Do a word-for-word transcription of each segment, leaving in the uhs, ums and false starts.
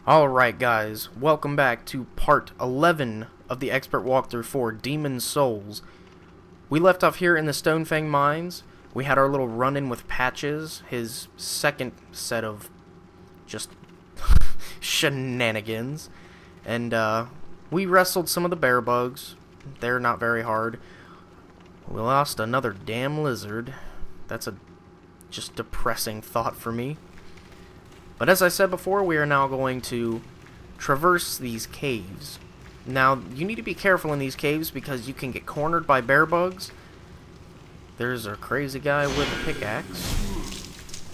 Alright guys, welcome back to part eleven of the expert walkthrough for Demon's Souls. We left off here in the Stonefang Mines. We had our little run-in with Patches, his second set of just shenanigans. And uh, we wrestled some of the bear bugs. They're not very hard. We lost another damn lizard. That's a just depressing thought for me. But as I said before, we are now going to traverse these caves. Now, you need to be careful in these caves because you can get cornered by bear bugs. There's a crazy guy with a pickaxe.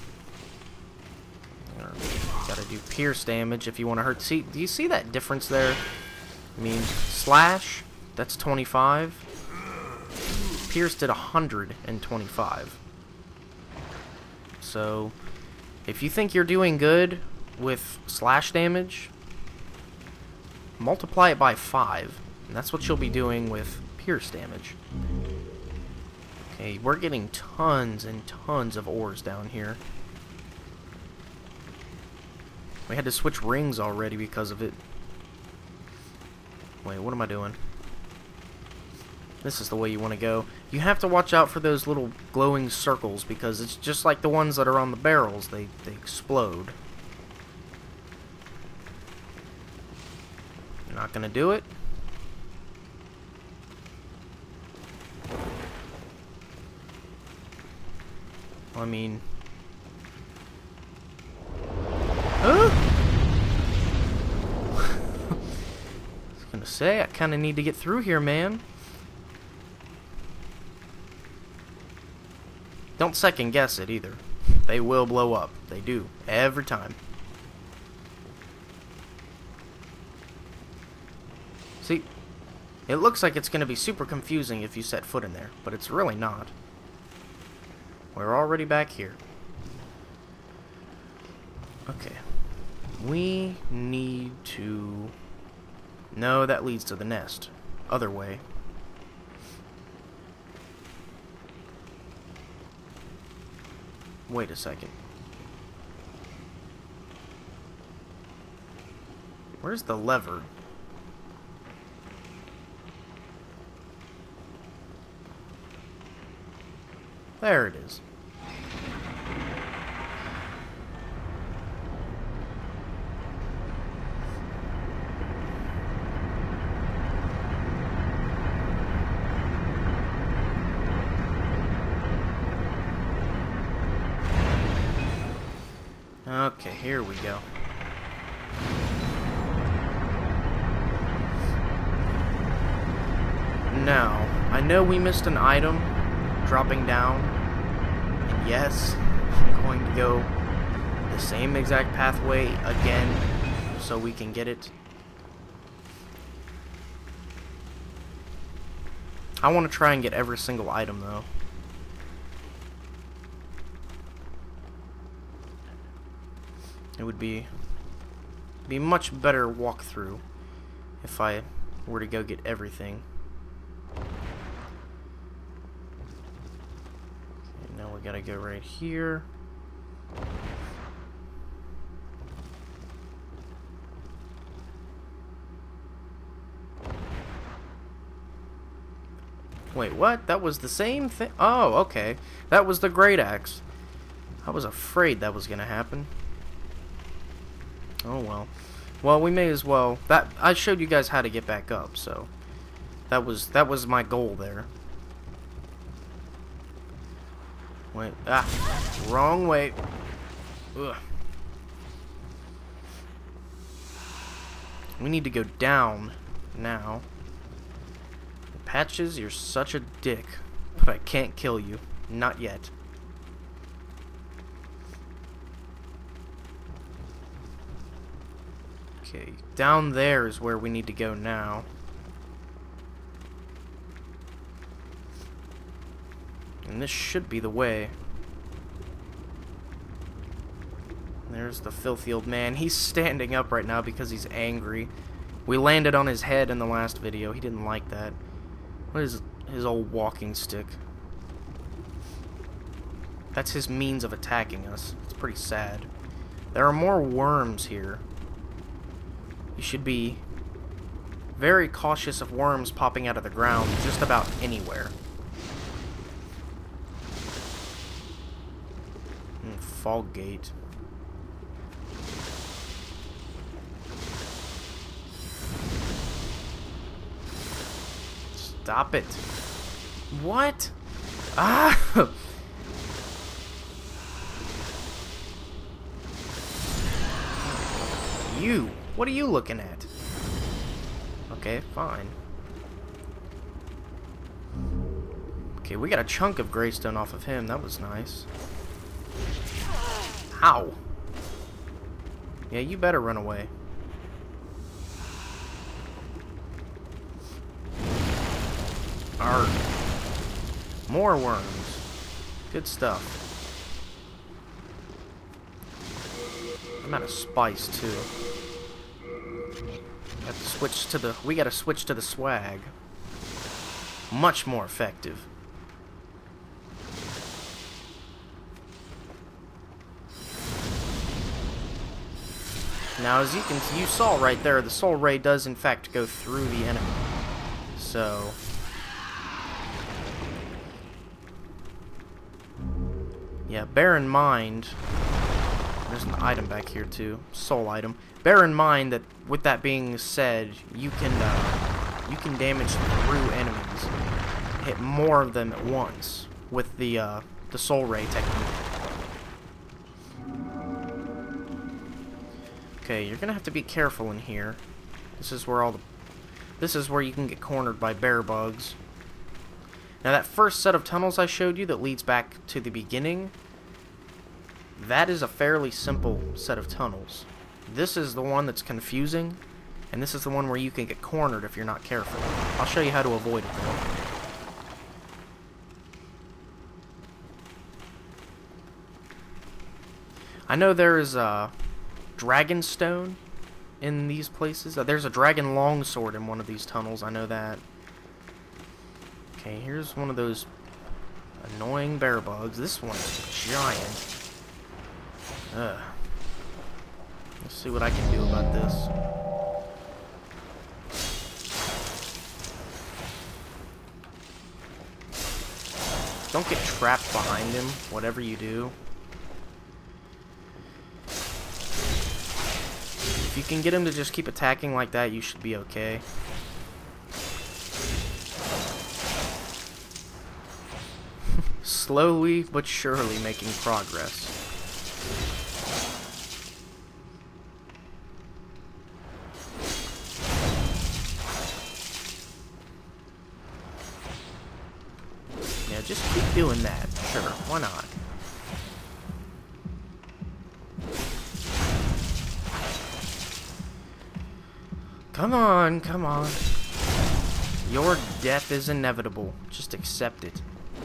Gotta do pierce damage if you want to hurt. See, do you see that difference there? I mean, slash, that's twenty-five. Pierce did one hundred twenty-five. So if you think you're doing good with slash damage, multiply it by five, and that's what you'll be doing with pierce damage. Okay, we're getting tons and tons of ores down here. We had to switch rings already because of it. Wait, what am I doing? This is the way you want to go. You have to watch out for those little glowing circles because it's just like the ones that are on the barrels. They, they explode. You're not going to do it? I mean... Huh? I was going to say, I kind of need to get through here, man. Don't second guess it either. They will blow up. They do. Every time. See? It looks like it's going to be super confusing if you set foot in there, but it's really not. We're already back here. Okay. We need to... No, that leads to the nest. Other way. Wait a second. Where's the lever? There it is. Okay, here we go. Now, I know we missed an item dropping down. And yes, I'm going to go the same exact pathway again so we can get it. I want to try and get every single item though. It would be be much better walkthrough if I were to go get everything. Okay, now we gotta go right here. Wait, what? That was the same thing? Oh, okay. That was the great axe. I was afraid that was gonna happen. Oh well. Well, we may as well. That I showed you guys how to get back up, so that was that was my goal there. Wait, ah, wrong way. Ugh. We need to go down now. Patches, you're such a dick, but I can't kill you, not yet. Okay, down there is where we need to go now. And this should be the way. There's the filthy old man. He's standing up right now because he's angry. We landed on his head in the last video. He didn't like that. What is his old walking stick? That's his means of attacking us. It's pretty sad. There are more worms here. You should be very cautious of worms popping out of the ground just about anywhere. Mm, fog gate. Stop it. What? Ah! You. What are you looking at? Okay, fine. Okay, we got a chunk of greystone off of him. That was nice. Ow. Yeah, you better run away. Arrgh. More worms. Good stuff. I'm out of spice too. Have to switch to the. We gotta switch to the swag. Much more effective. Now, as you can, you saw right there, the soul ray does in fact go through the enemy. So. Yeah, bear in mind. There's an item back here too, soul item. Bear in mind that, with that being said, you can uh, you can damage through enemies, hit more of them at once with the uh, the soul ray technique. Okay, you're gonna have to be careful in here. This is where all the this is where you can get cornered by bear bugs. Now that first set of tunnels I showed you that leads back to the beginning, that is a fairly simple set of tunnels. This is the one that's confusing, and this is the one where you can get cornered if you're not careful. I'll show you how to avoid it though. I know there is a dragon stone in these places. Uh, there's a dragon longsword in one of these tunnels, I know that. Okay, here's one of those annoying bear bugs. This one's giant. Ugh. Let's see what I can do about this. Don't get trapped behind him, whatever you do. If you can get him to just keep attacking like that, you should be okay. Slowly but surely making progress. Yeah, just keep doing that. Sure, why not? Come on, come on. Your death is inevitable. Just accept it.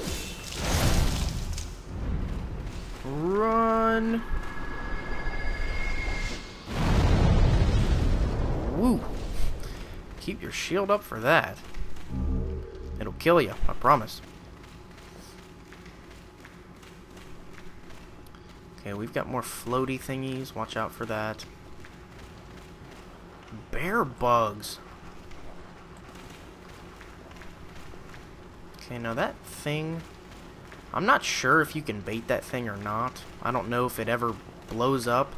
Run. Woo. Keep your shield up for that. It'll kill you, I promise. Okay, we've got more floaty thingies. Watch out for that. Bear bugs. Okay, now that thing, I'm not sure if you can bait that thing or not. I don't know if it ever blows up.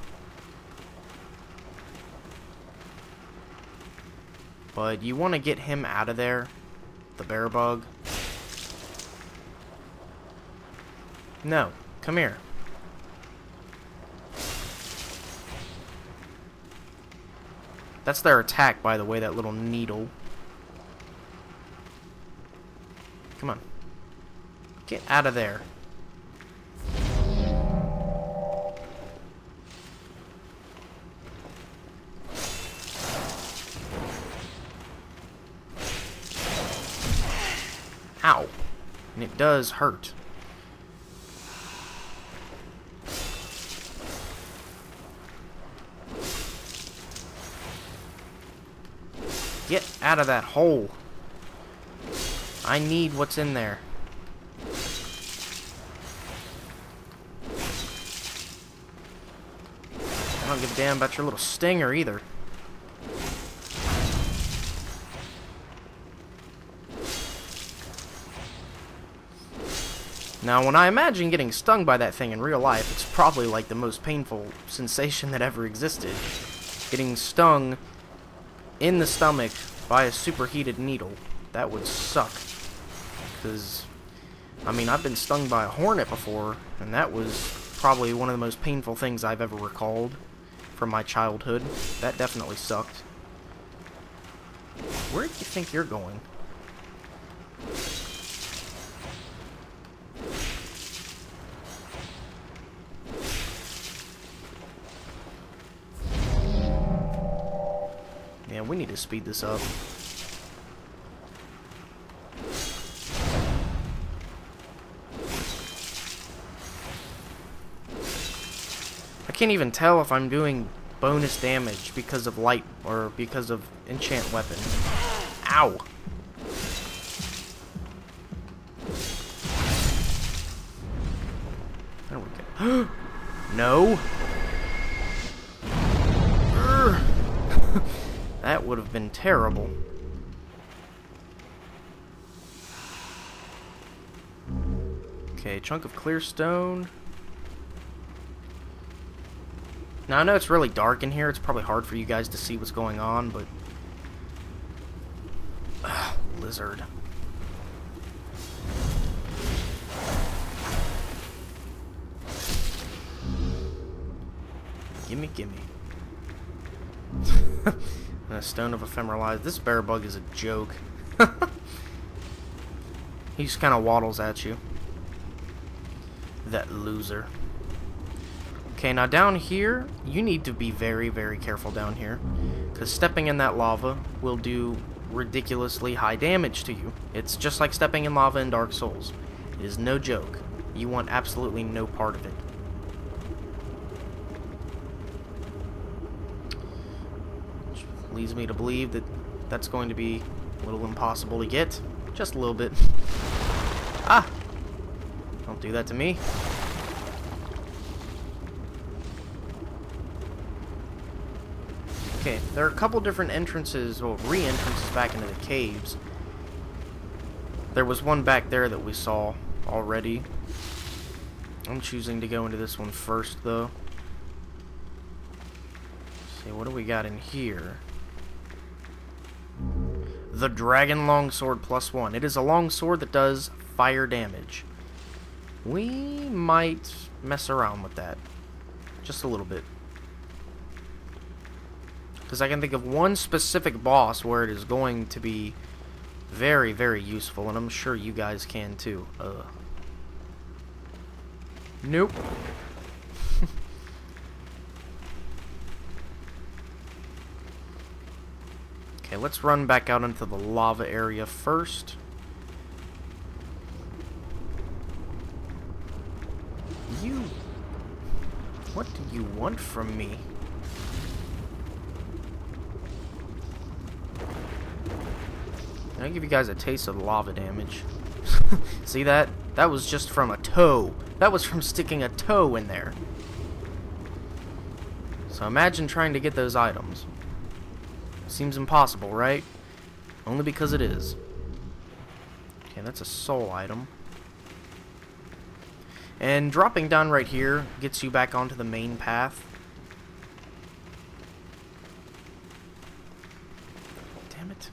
But you want to get him out of there, the bear bug. No, come here. That's their attack, by the way, that little needle. Come on. Get out of there. Ow. And it does hurt. Get out of that hole. I need what's in there. I don't give a damn about your little stinger either. Now, when I imagine getting stung by that thing in real life, it's probably like the most painful sensation that ever existed. Getting stung in the stomach by a superheated needle. That would suck. Because, I mean, I've been stung by a hornet before, and that was probably one of the most painful things I've ever recalled from my childhood. That definitely sucked. Where do you think you're going? Yeah, we need to speed this up. I can't even tell if I'm doing bonus damage because of light or because of enchant weapon. Ow! There we go. No! That would have been terrible. Okay, chunk of clear stone. Now, I know it's really dark in here. It's probably hard for you guys to see what's going on, but... Ugh, lizard. Gimme, gimme. And a stone of ephemeral eyes. This bear bug is a joke. He just kind of waddles at you. That loser. Okay, now down here, you need to be very, very careful down here. Because stepping in that lava will do ridiculously high damage to you. It's just like stepping in lava in Dark Souls. It is no joke. You want absolutely no part of it. Leads me to believe that that's going to be a little impossible to get. Just a little bit. Ah! Don't do that to me. Okay, there are a couple different entrances, well, re-entrances back into the caves. There was one back there that we saw already. I'm choosing to go into this one first, though. Let's see, what do we got in here? The Dragon Longsword plus one. It is a longsword that does fire damage. We might mess around with that. Just a little bit. Because I can think of one specific boss where it is going to be very, very useful. And I'm sure you guys can too. Uh. Nope. Okay, let's run back out into the lava area first. You... What do you want from me? I'll give you guys a taste of the lava damage. See that? That was just from a toe. That was from sticking a toe in there. So imagine trying to get those items. Seems impossible, right? Only because it is. Okay, that's a soul item. And dropping down right here gets you back onto the main path. Damn it.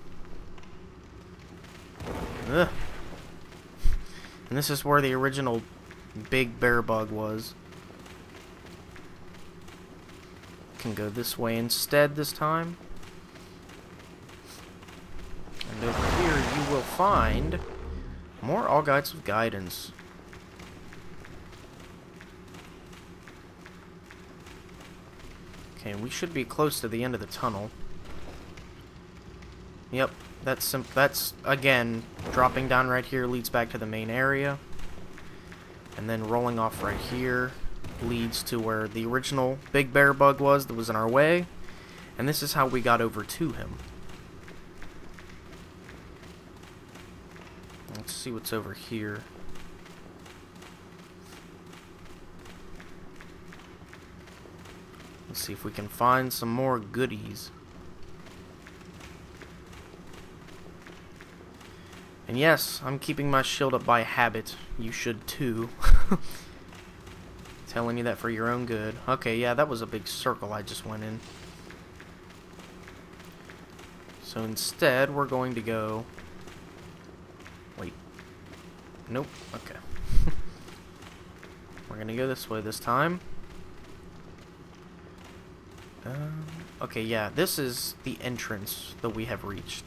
Ugh. And this is where the original big bear bug was. Can go this way instead this time. And over here you will find more All Guides of Guidance. Okay, we should be close to the end of the tunnel. Yep, that's sim that's again dropping down right here leads back to the main area, and then rolling off right here leads to where the original big bear bug was that was in our way, and this is how we got over to him. Let's see what's over here. Let's see if we can find some more goodies. And yes, I'm keeping my shield up by habit. You should too. Telling you that for your own good. Okay, yeah, that was a big circle I just went in. So instead, we're going to go... Wait. Nope. Okay. We're going to go this way this time. Um, okay, yeah, this is the entrance that we have reached.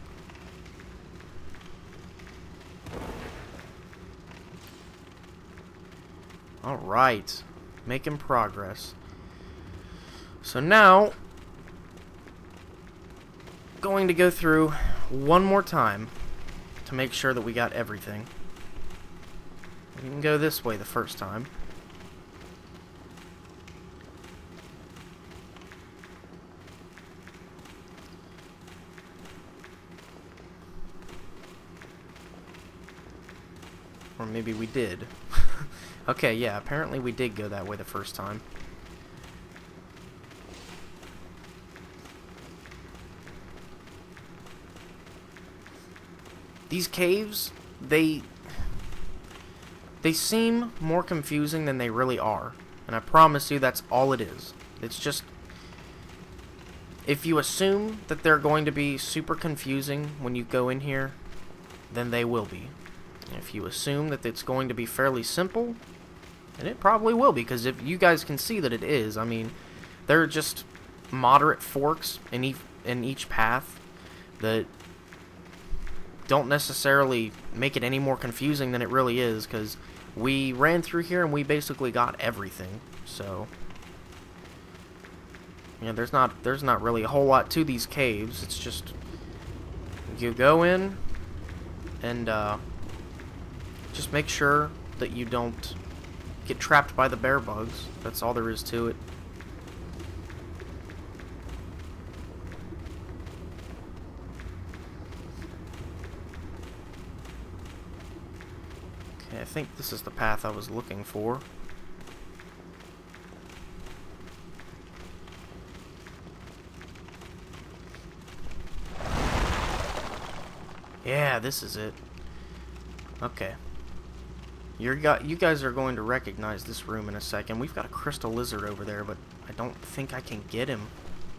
Alright. Making progress. So now, going to go through one more time to make sure that we got everything. We can go this way the first time. Or maybe we did. Okay, yeah, apparently we did go that way the first time. These caves, they... They seem more confusing than they really are. And I promise you that's all it is. It's just... If you assume that they're going to be super confusing when you go in here, then they will be. If you assume that it's going to be fairly simple, then it probably will be, because if you guys can see that it is. I mean, there are just moderate forks in each, in each path that don't necessarily make it any more confusing than it really is, because we ran through here and we basically got everything. So, yeah, there's not there's not really a whole lot to these caves. It's just you go in and uh, just make sure that you don't get trapped by the bear bugs. That's all there is to it. Okay, I think this is the path I was looking for. Yeah, this is it. Okay. You're got, you guys are going to recognize this room in a second. We've got a crystal lizard over there, but I don't think I can get him.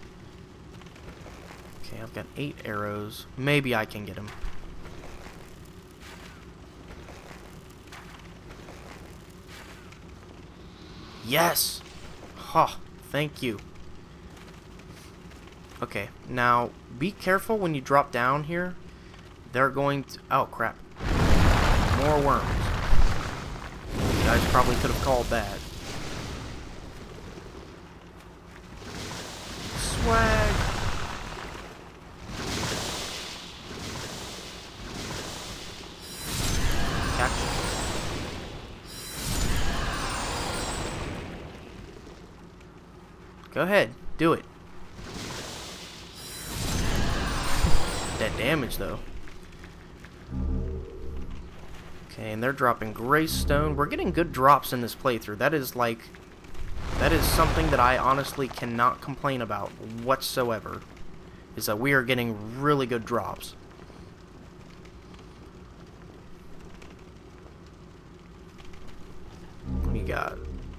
Okay, I've got eight arrows. Maybe I can get him. Yes! Ha! Thank you. Okay, now be careful when you drop down here. They're going to... Oh, crap. More worms. You guys probably could have called that. Swag. Catch. Go ahead. Do it. That damage, though. Okay, and they're dropping gray stone. We're getting good drops in this playthrough. That is like... That is something that I honestly cannot complain about whatsoever. Is that we are getting really good drops. What do you got?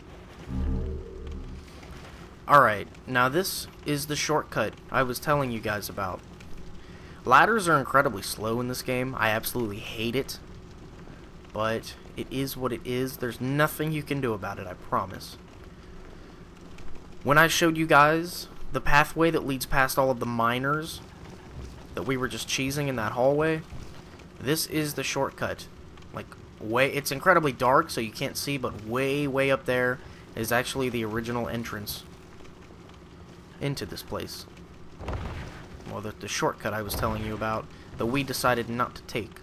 Alright, now this is the shortcut I was telling you guys about. Ladders are incredibly slow in this game. I absolutely hate it. But it is what it is. There's nothing you can do about it, I promise. When I showed you guys the pathway that leads past all of the miners that we were just cheesing in that hallway, this is the shortcut. Like, way, it's incredibly dark, so you can't see, but way, way up there is actually the original entrance into this place. Well, the, the shortcut I was telling you about that we decided not to take.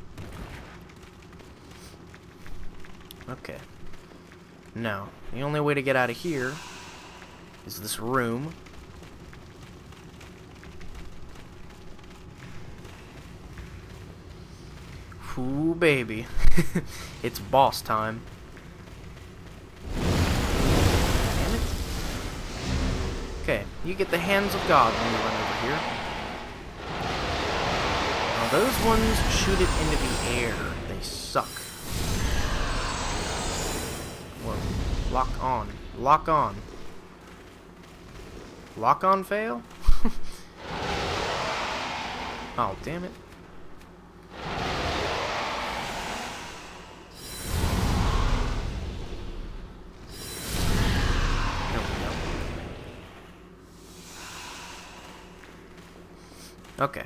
Okay. Now, the only way to get out of here is this room. Ooh, baby. It's boss time. Damn it. Okay, you get the hands of God when you run over here. Now those ones shoot it into the air. They suck. Whoa. Lock on. Lock on. Lock on fail? Oh, damn it. There we go. Okay.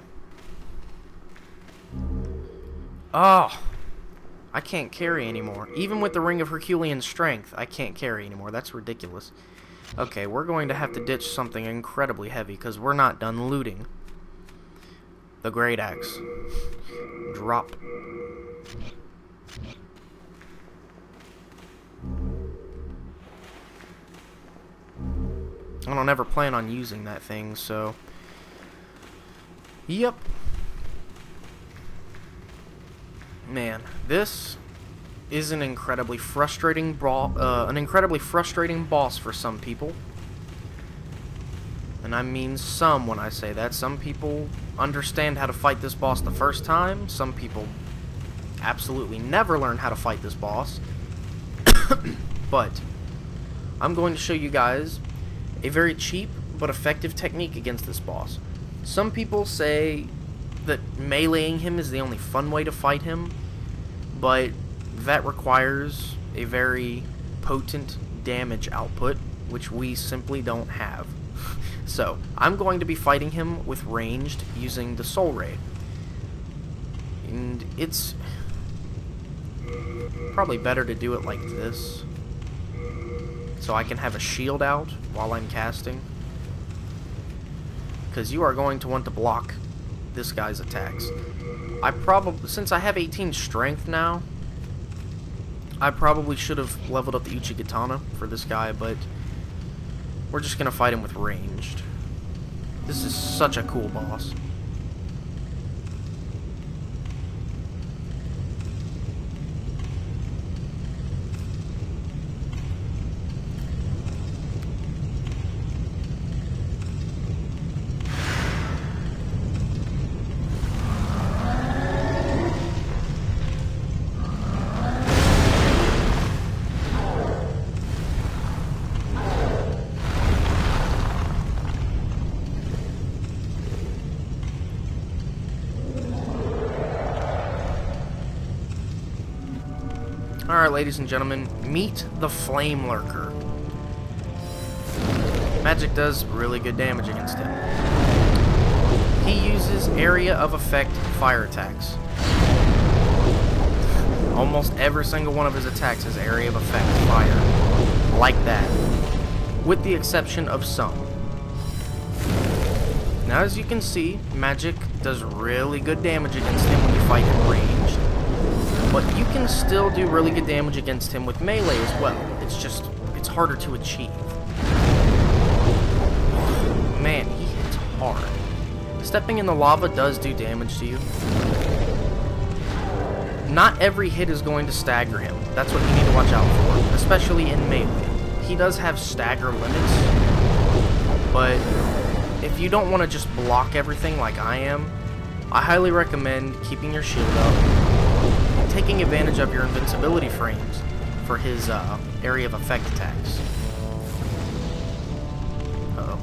Oh! I can't carry anymore. Even with the Ring of Herculean Strength, I can't carry anymore. That's ridiculous. Okay, we're going to have to ditch something incredibly heavy, because we're not done looting. The Great Axe. Drop. I don't ever plan on using that thing, so... Yep. Man, this is an incredibly frustrating bra uh, an incredibly frustrating boss for some people. And I mean some when I say that. Some people understand how to fight this boss the first time. Some people absolutely never learn how to fight this boss. But I'm going to show you guys a very cheap but effective technique against this boss. Some people say that meleeing him is the only fun way to fight him, but that requires a very potent damage output, which we simply don't have. So, I'm going to be fighting him with ranged using the Soul Ray. And it's probably better to do it like this, so I can have a shield out while I'm casting. Because you are going to want to block this guy's attacks. I probably, since I have eighteen strength now, I probably should have leveled up the Uchigatana for this guy, but we're just gonna fight him with ranged. This is such a cool boss. Alright, ladies and gentlemen, meet the Flame Lurker. Magic does really good damage against him. He uses area of effect fire attacks. Almost every single one of his attacks is area of effect fire. Like that. With the exception of some. Now, as you can see, magic does really good damage against him when you fight him ranged. But you can still do really good damage against him with melee as well. It's just, it's harder to achieve. Man, he hits hard. Stepping in the lava does do damage to you. Not every hit is going to stagger him. That's what you need to watch out for, especially in melee. He does have stagger limits, but if you don't want to just block everything like I am, I highly recommend keeping your shield up, taking advantage of your invincibility frames for his uh, area of effect attacks. Uh-oh.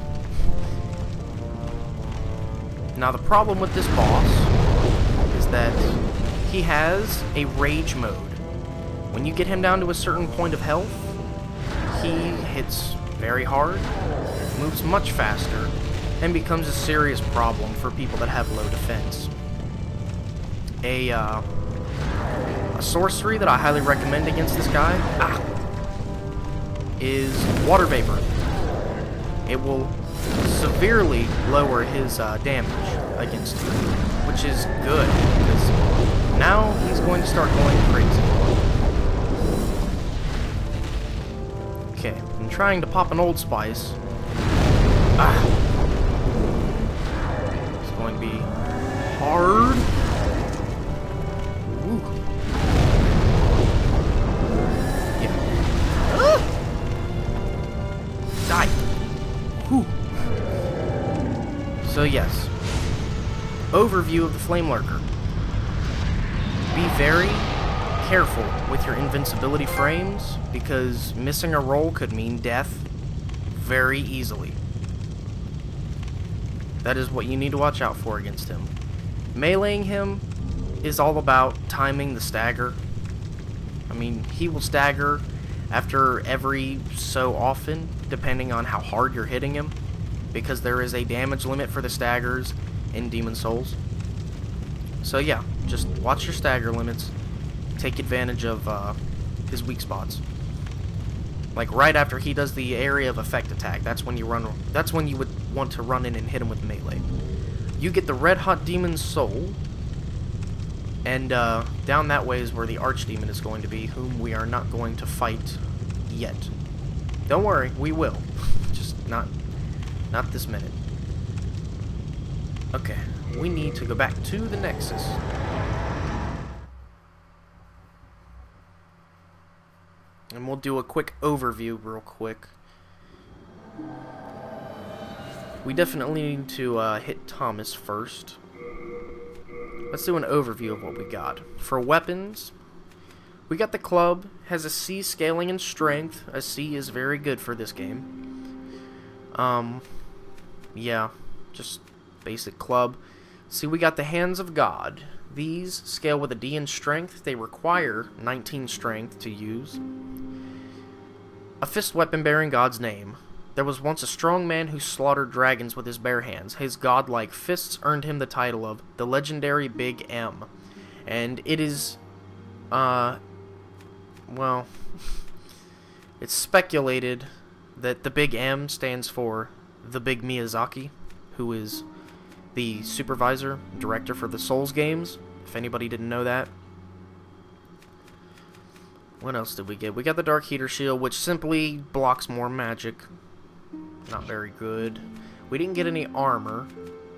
Now the problem with this boss is that he has a rage mode. When you get him down to a certain point of health, he hits very hard, moves much faster, and becomes a serious problem for people that have low defense. A, uh, a sorcery that I highly recommend against this guy ah, is Water Vapor. It will severely lower his uh, damage against you, which is good, because now he's going to start going crazy. Okay, I'm trying to pop an Old Spice. Ah. It's going to be hard. Ooh. Yeah. Ah. Die. Whew. So yes, overview of the Flame Lurker. Be very careful with your invincibility frames, because missing a roll could mean death very easily. That is what you need to watch out for against him. Meleeing him is all about timing the stagger. I mean, he will stagger after every so often, depending on how hard you're hitting him, because there is a damage limit for the staggers in Demon Souls. So yeah, just watch your stagger limits. Take advantage of uh, his weak spots. Like right after he does the area of effect attack, that's when you run. That's when you would want to run in and hit him with melee. You get the Red Hot Demon Soul, and uh, down that way is where the Archdemon is going to be, whom we are not going to fight yet. Don't worry, we will. Just not, not this minute. Okay, we need to go back to the Nexus. And we'll do a quick overview real quick. We definitely need to uh, hit Thomas first. Let's do an overview of what we got. For weapons, we got the club. Has a C scaling and strength. A C is very good for this game. Um, yeah, just basic club. See, we got the Hands of God. These scale with a D in strength. They require nineteen strength to use. A fist weapon bearing God's name. There was once a strong man who slaughtered dragons with his bare hands. His godlike fists earned him the title of the legendary Big M. And it is, uh, well, it's speculated that the Big M stands for the Big Miyazaki, who is the supervisor, director for the Souls games, if anybody didn't know that. What else did we get? We got the Dark Heater Shield, which simply blocks more magic. Not very good. We didn't get any armor.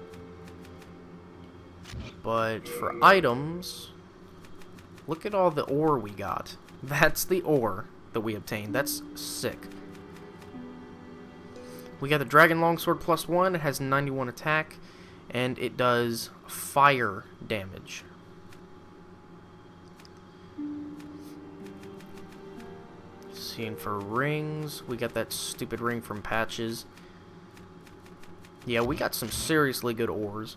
But for items, look at all the ore we got. That's the ore that we obtained. That's sick. We got the Dragon Longsword plus one. It has ninety-one attack, and it does fire damage. Seeing for rings, we got that stupid ring from Patches. Yeah, we got some seriously good ores.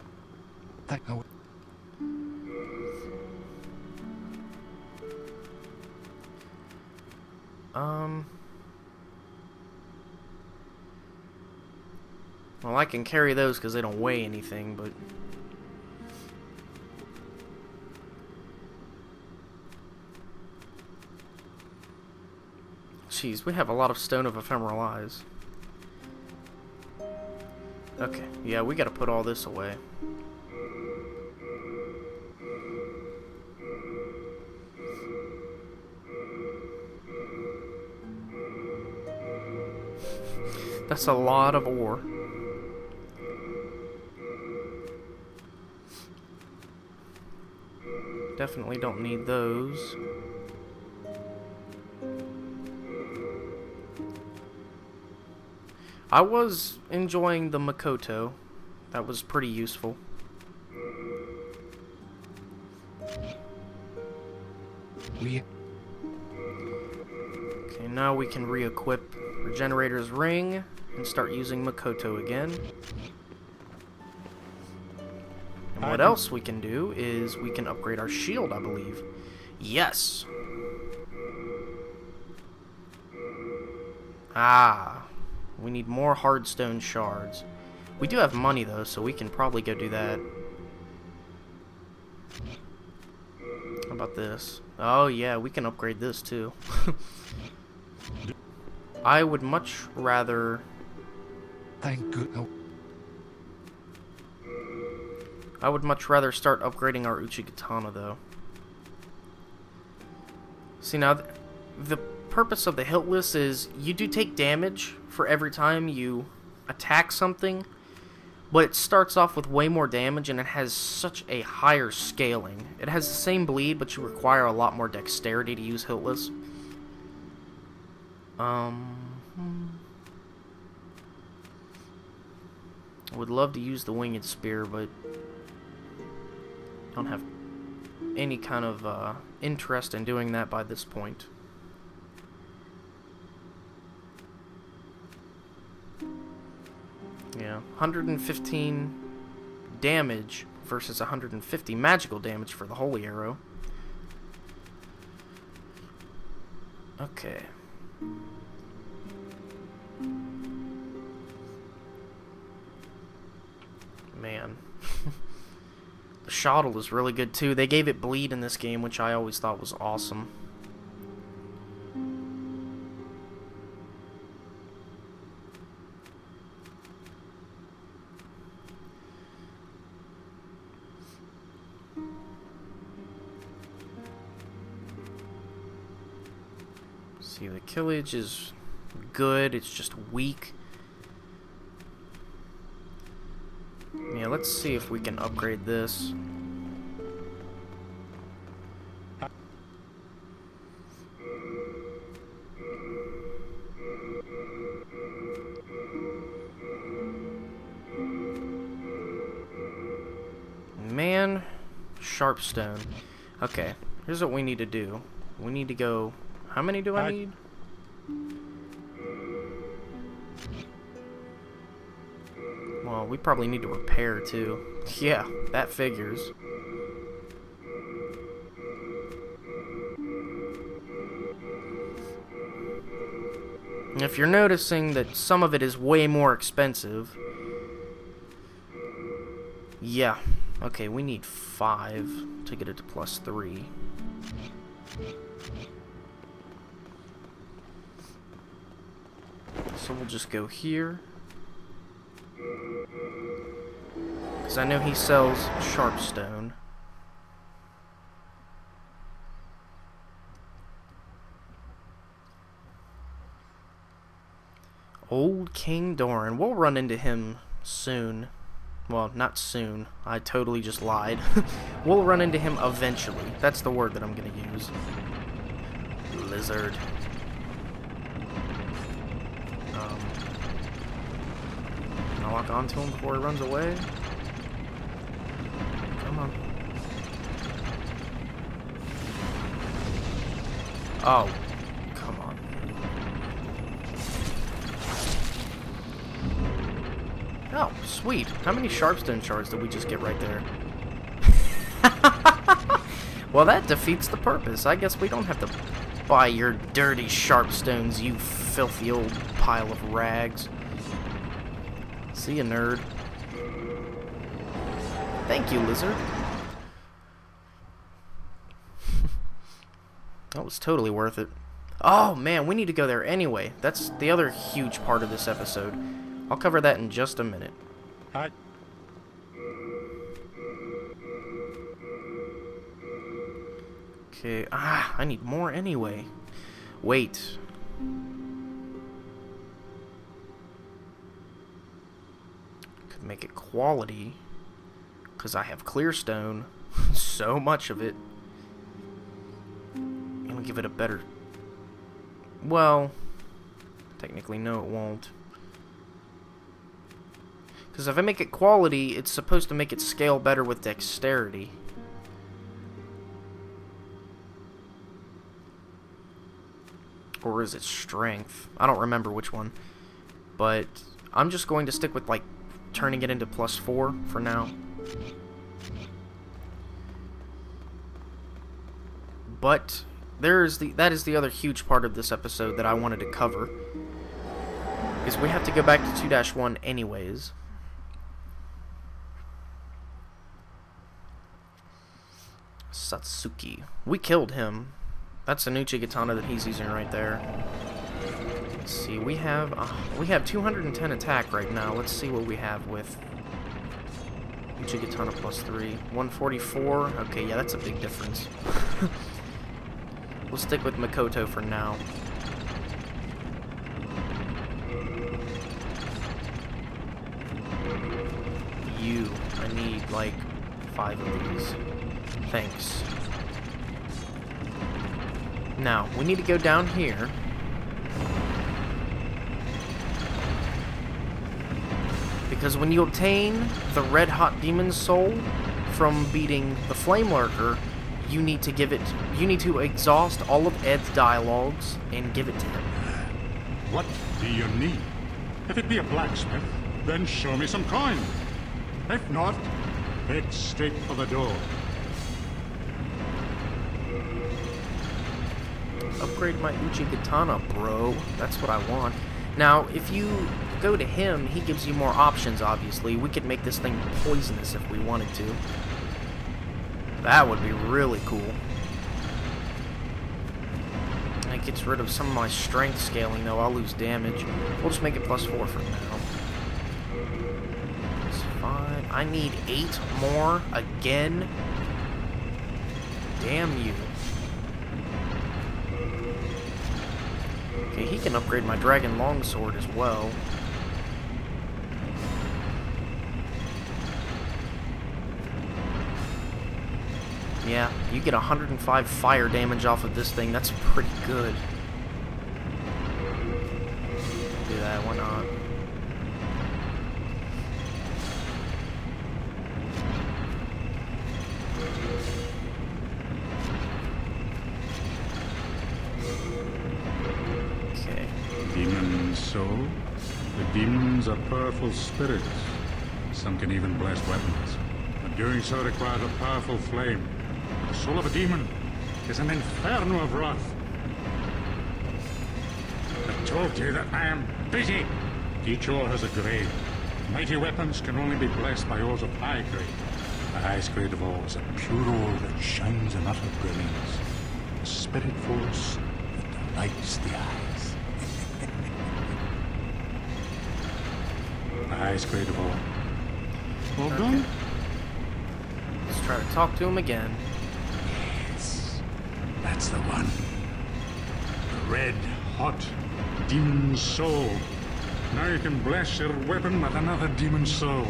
Um. Well, I can carry those because they don't weigh anything, but jeez, we have a lot of Stone of Ephemeral Eyes. Okay, yeah, we gotta put all this away. That's a lot of ore. Definitely don't need those. I was enjoying the Makoto. That was pretty useful. We Okay, now we can re-equip Regenerator's Ring and start using Makoto again. And what else we can do is we can upgrade our shield, I believe. Yes! Ah, we need more hardstone shards. We do have money though, so we can probably go do that. How about this? Oh yeah, we can upgrade this too. I would much rather... Thank goodness. I would much rather start upgrading our Uchigatana though. See now, th the purpose of the Hiltless is you do take damage for every time you attack something, but it starts off with way more damage and it has such a higher scaling. It has the same bleed, but you require a lot more dexterity to use Hiltless. Um, I would love to use the Winged Spear, but don't have any kind of uh, interest in doing that by this point. Yeah, one hundred fifteen damage versus one hundred fifty magical damage for the Holy Arrow. Okay. Man. The shottle is really good too. They gave it bleed in this game, which I always thought was awesome. See, the killage is good, it's just weak. Yeah, let's see if we can upgrade this. Man, Sharpstone. Okay, here's what we need to do. We need to go... How many do I need? Well, we probably need to repair too. Yeah, that figures. And if you're noticing that some of it is way more expensive... Yeah. Okay, we need five to get it to plus three. So we'll just go here. Because I know he sells Sharpstone. Old King Doran. We'll run into him soon. Well, not soon. I totally just lied. We'll run into him eventually. That's the word that I'm going to use. Lizard. Um, can I lock onto him before he runs away? Come on. Oh, come on. Oh, sweet. How many Sharpstone shards did we just get right there? Well, that defeats the purpose. I guess we don't have to buy your dirty Sharpstones, you filthy old pile of rags. See ya, nerd. Thank you, lizard. That was totally worth it. Oh, man, we need to go there anyway. That's the other huge part of this episode. I'll cover that in just a minute. Hi. Okay, ah, I need more anyway. Wait. Could make it quality, because I have clearstone, so much of it. And we'll give it a better... Well, technically no it won't. Because if I make it quality, it's supposed to make it scale better with dexterity. Or is it strength? I don't remember which one. But I'm just going to stick with, like, turning it into plus four for now. But there's the that is the other huge part of this episode that I wanted to cover. Is we have to go back to two dash one anyways. Satsuki. We killed him. That's an Uchigatana that he's using right there. Let's see, we have uh, we have two hundred ten attack right now. Let's see what we have with Uchigatana plus three. one forty-four. Okay, yeah, that's a big difference. We'll stick with Makoto for now. You. I need, like, five of these. Thanks. Now, we need to go down here. Because when you obtain the Red Hot Demon's Soul from beating the Flame Lurker, you need to give it, you need to exhaust all of Ed's dialogues and give it to him. What do you need? If it be a blacksmith, then show me some coin. If not, head straight for the door. Upgrade my Uchigatana, bro. That's what I want. Now, if you go to him, he gives you more options, obviously. We could make this thing poisonous if we wanted to. That would be really cool. It gets rid of some of my strength scaling, though. I'll lose damage. We'll just make it plus four for now. It's fine. I need eight more again. Damn you. Okay, he can upgrade my Dragon Longsword as well. Yeah, you get one hundred five fire damage off of this thing. That's pretty good. Do that, why not? Okay. Demon soul? The demons are powerful spirits. Some can even bless weapons. But doing so requires a powerful flame. The soul of a demon is an inferno of wrath. I told you that I am busy. Each ore has a grade. Mighty weapons can only be blessed by ores of high grade. The highest grade of all is a pure ore that shines in utter brilliance. A spirit force that delights the eyes. The highest grade of all. Well Okay. done. Let's try to talk to him again. That's the one. The red hot demon soul. Now you can bless your weapon with another demon soul.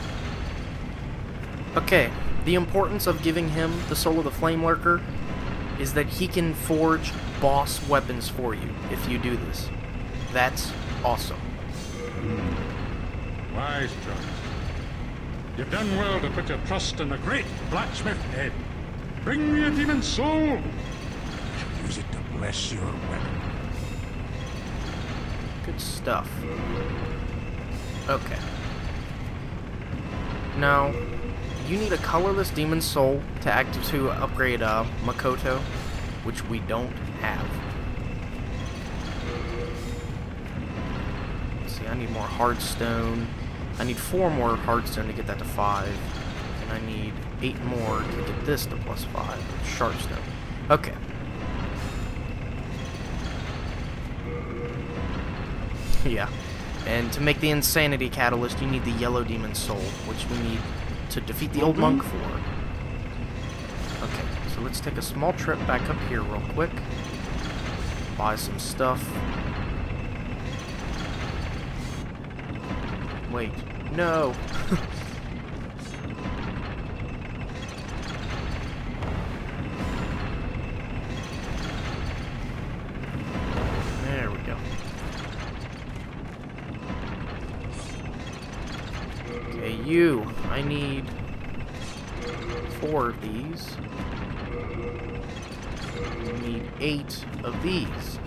Okay, the importance of giving him the Soul of the Flame Lurker is that he can forge boss weapons for you if you do this. That's awesome. Mm. Wise choice. You've done well to put your trust in the great blacksmith Ed. Bring me a demon soul. Use it to bless your weapon. Good stuff. Okay. Now, you need a colorless demon soul to act to upgrade uh, Makoto, which we don't have. Let's see, I need more hardstone. I need four more hardstone to get that to five, and I need eight more to get this to plus five. Sharpstone. Okay. Yeah, and to make the Insanity Catalyst, you need the Yellow Demon Soul, which we need to defeat the Old Monk for. Okay, so let's take a small trip back up here real quick. Buy some stuff. Wait, no! There we go. Okay, you. I need four of these. I need eight of these.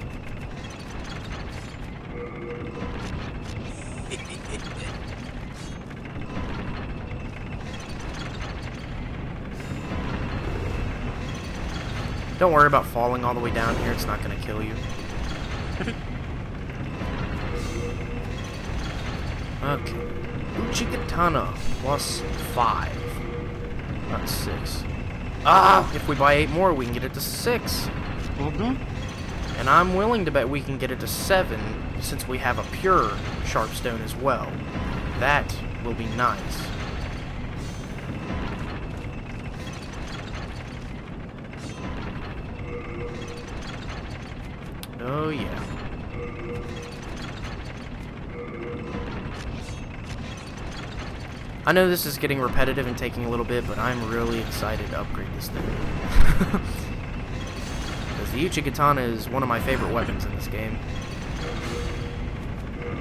Don't worry about falling all the way down here, it's not going to kill you. Okay. Uchigatana plus five. Not six. Ah! If we buy eight more, we can get it to six. Well done. And I'm willing to bet we can get it to seven, since we have a pure Sharpstone as well. That will be nice. Oh yeah. I know this is getting repetitive and taking a little bit, but I'm really excited to upgrade this thing. Because the Uchigatana is one of my favorite weapons in this game.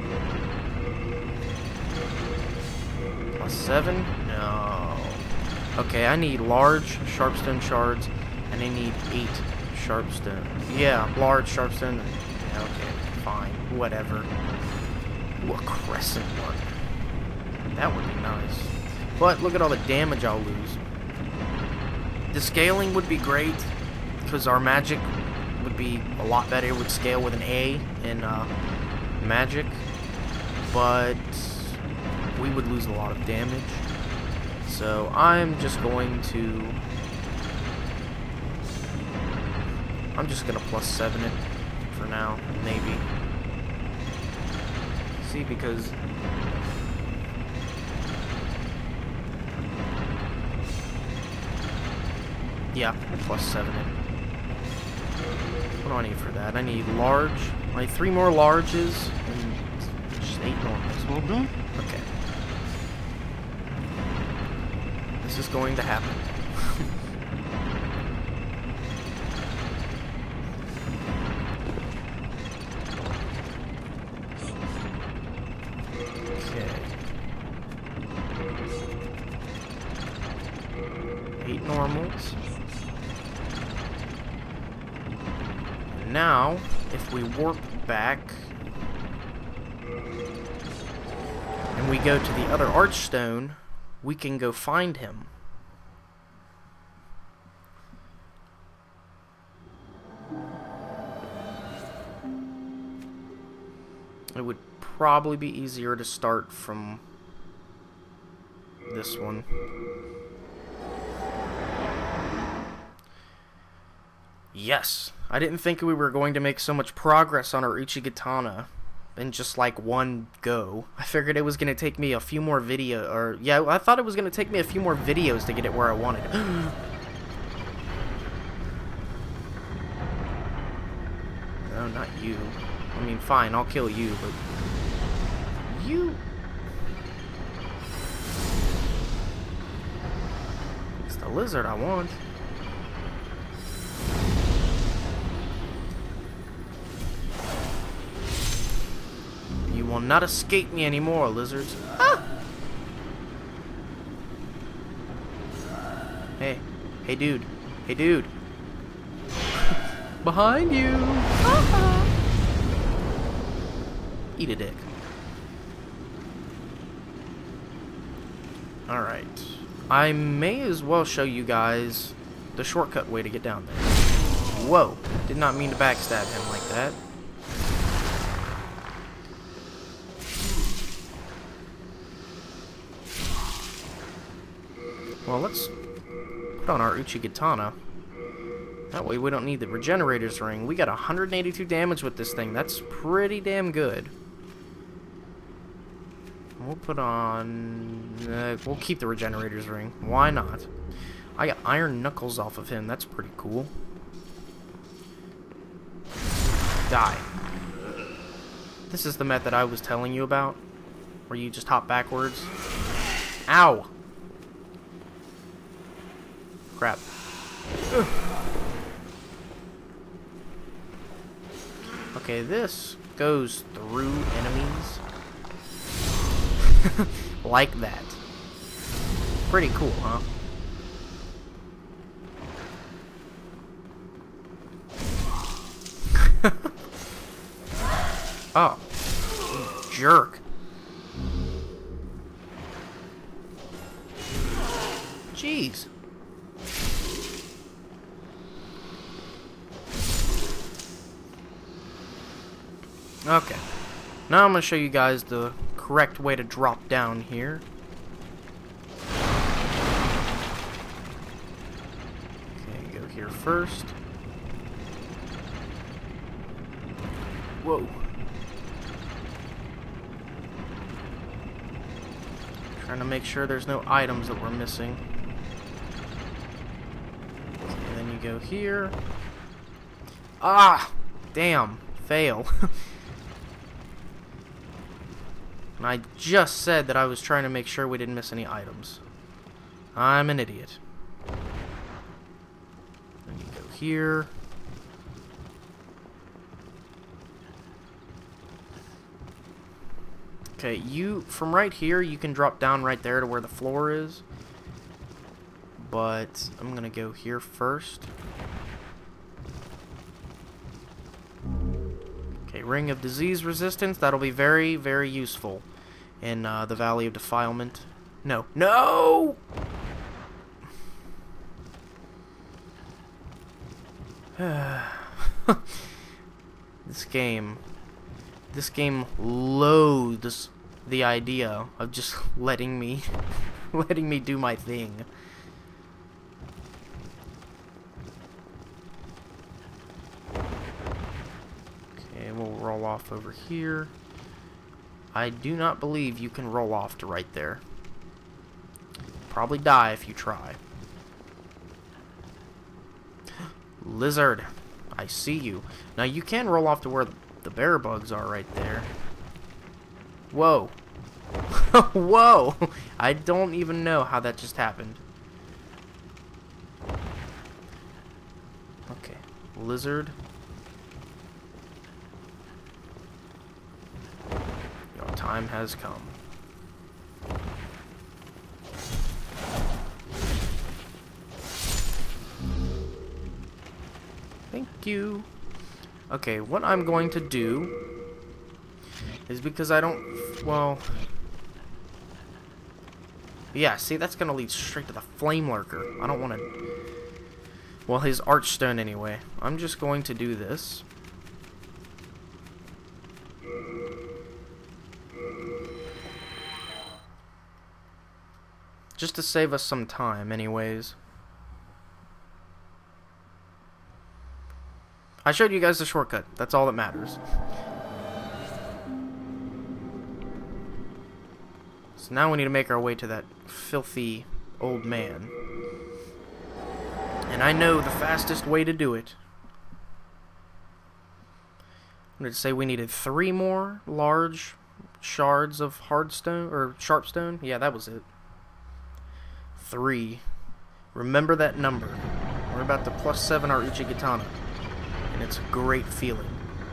Plus seven? No. Okay, I need large sharpstone shards, and I need eight sharpstone. Yeah, large sharpstone. Yeah, okay, fine, whatever. Ooh, a crescent one. That would be nice. But look at all the damage I'll lose. The scaling would be great, because our magic would be a lot better. It would scale with an A in uh, magic, but we would lose a lot of damage. So I'm just going to... I'm just going to plus seven it for now, maybe. See, because... Yeah, plus seven it. What do I need for that? I need large. I need three more larges and just eight normals. Well done. Okay. This is going to happen. Okay. Eight normals. Now, if we warp back and we go to the other archstone, we can go find him. It would probably be easier to start from this one. Yes! I didn't think we were going to make so much progress on our Uchigatana in just like one go. I figured it was going to take me a few more video, or yeah, I thought it was going to take me a few more videos to get it where I wanted. No, not you. I mean, fine, I'll kill you, but you... It's the lizard I want. You will not escape me anymore, lizards. Ah! Hey. Hey, dude. Hey, dude. Behind you. Ah! Eat a dick. Alright. I may as well show you guys the shortcut way to get down there. Whoa. Did not mean to backstab him like that. Well, let's put on our Uchigatana. That way we don't need the Regenerator's Ring. We got one hundred eighty-two damage with this thing. That's pretty damn good. We'll put on... Uh, we'll keep the Regenerator's Ring. Why not? I got Iron Knuckles off of him. That's pretty cool. Die. This is the method I was telling you about. Where you just hop backwards. Ow! Crap. Ugh. Okay, this goes through enemies. Like that. Pretty cool, huh? Oh. You jerk. Jeez. Okay. Now I'm going to show you guys the correct way to drop down here. Okay, go here first. Whoa. Trying to make sure there's no items that we're missing. And then you go here. Ah! Damn. Fail. And I just said that I was trying to make sure we didn't miss any items. I'm an idiot. Then you go here. Okay, you, from right here, you can drop down right there to where the floor is. but I'm gonna go here first. Okay, Ring of Disease Resistance. That'll be very, very useful in uh, the Valley of Defilement. No. No! This game. This game loathes the idea of just letting me letting me do my thing. Okay, we'll roll off over here. I do not believe you can roll off to right there. Probably die if you try. Lizard, I see you. Now you can roll off to where the bear bugs are right there. Whoa. Whoa! I don't even know how that just happened. Okay. Lizard. Your time has come. Thank you. Okay, what I'm going to do is, because I don't, well, yeah, see, that's going to lead straight to the Flame Lurker. I don't want to, well, his Archstone anyway. I'm just going to do this. Just to save us some time anyways. I showed you guys the shortcut. That's all that matters. So now we need to make our way to that filthy old man. And I know the fastest way to do it. I'm going to say we needed three more large shards of hardstone, or sharpstone. Yeah, that was it. Three. Remember that number. We're about to plus seven our Uchigatana. And it's a great feeling.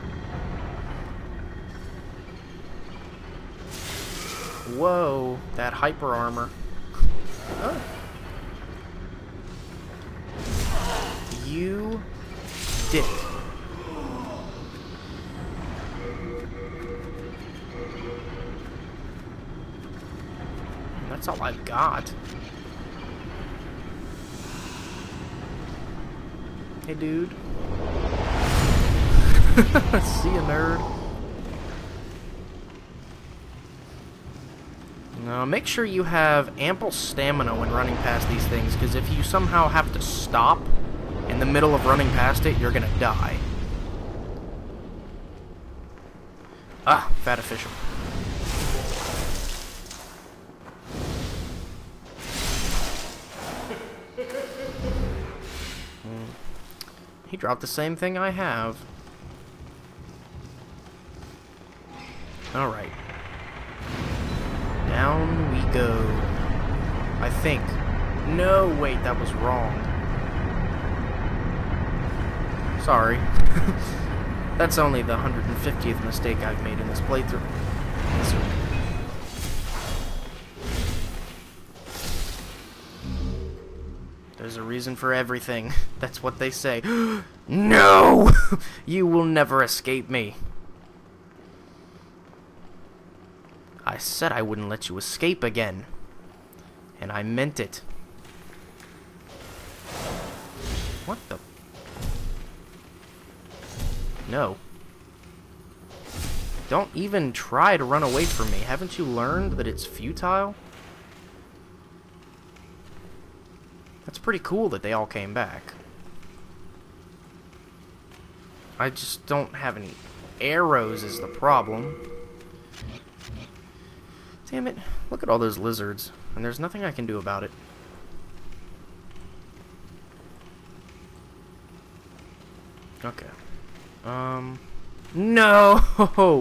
Whoa, that hyper armor. Oh. You dick. That's all I've got. Hey, dude. See ya, nerd. Now, make sure you have ample stamina when running past these things, because if you somehow have to stop in the middle of running past it, you're gonna die. Ah, fat official. Mm. He dropped the same thing I have. Alright. Down we go. I think. No, wait, that was wrong. Sorry. That's only the one hundred fiftieth mistake I've made in this playthrough. So, there's a reason for everything. That's what they say. No! You will never escape me. I said I wouldn't let you escape again. And I meant it. What the? No. Don't even try to run away from me. Haven't you learned that it's futile? That's pretty cool that they all came back. I just don't have any arrows is the problem. Damn it. Look at all those lizards. And there's nothing I can do about it. Okay. Um... No!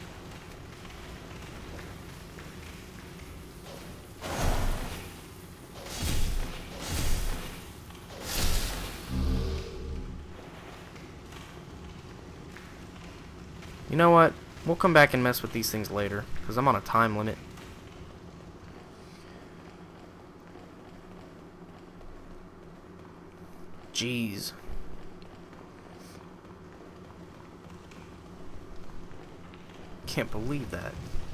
You know what? We'll come back and mess with these things later, because I'm on a time limit. Jeez. Can't believe that.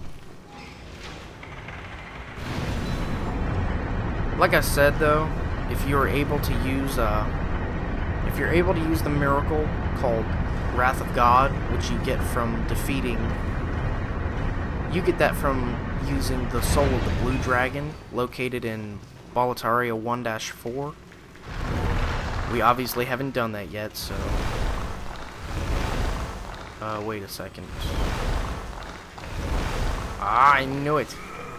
Like I said though, if you're able to use uh if you're able to use the miracle called Wrath of God, which you get from defeating you get that from using the soul of the blue dragon located in Boletaria one dash four. We obviously haven't done that yet, so uh wait a second. Ah, I knew it.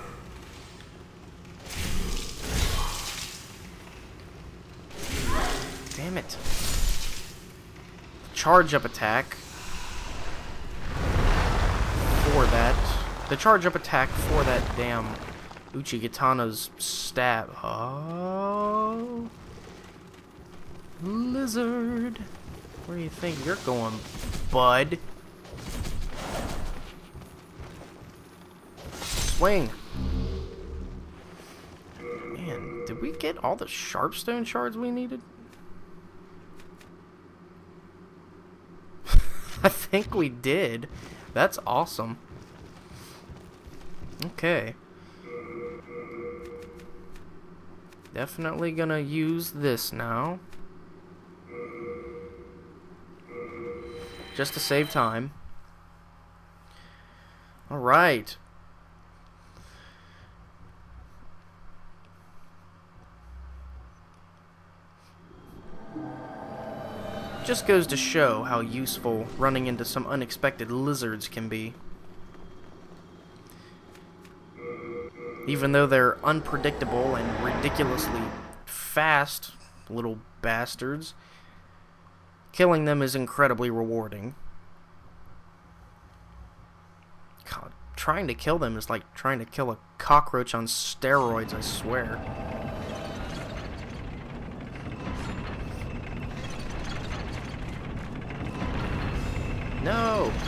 Damn it. Charge up attack for that. The charge up attack for that damn Uchigatana's stab. Oh. Lizard. Where do you think you're going, bud? Swing. Man, did we get all the Sharpstone shards we needed? I think we did. That's awesome. Okay. Definitely gonna use this now. Just to save time. Alright. Just goes to show how useful running into some unexpected lizards can be. Even though they're unpredictable and ridiculously fast little bastards, killing them is incredibly rewarding. God, trying to kill them is like trying to kill a cockroach on steroids, I swear. No!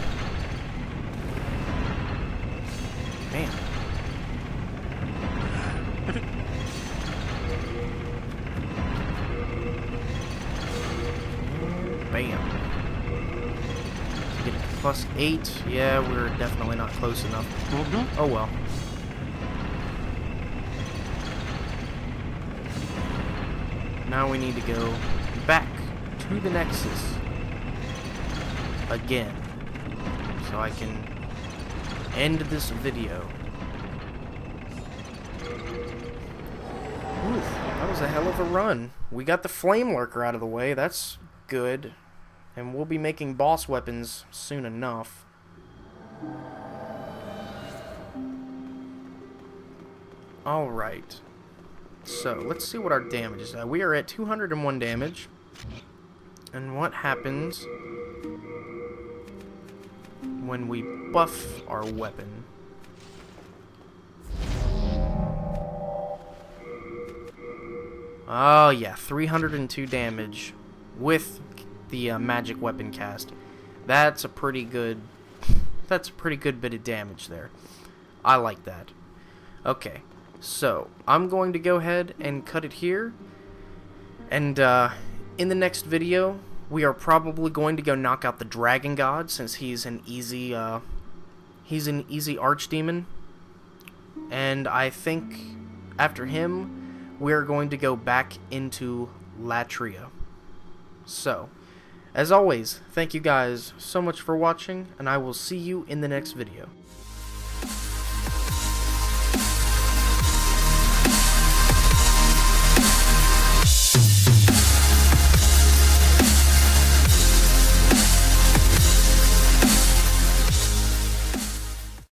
Man. Bam. Get it to plus eight. Yeah, we're definitely not close enough. Mm-hmm. Oh well. Now we need to go back to the Nexus again, so I can end this video. Oof, that was a hell of a run. We got the Flame Lurker out of the way, that's good. And we'll be making boss weapons soon enough. Alright. So, let's see what our damage is. Uh, we are at two hundred and one damage. And what happens when we buff our weapon? Oh yeah, three hundred and two damage with the uh, magic weapon cast. That's a pretty good that's a pretty good bit of damage there. I like that. Okay, so I'm going to go ahead and cut it here, and uh, in the next video we are probably going to go knock out the Dragon God, since he's an easy uh, he's an easy archdemon, and I think after him we're going to go back into Latria. So, as always, thank you guys so much for watching, and I will see you in the next video.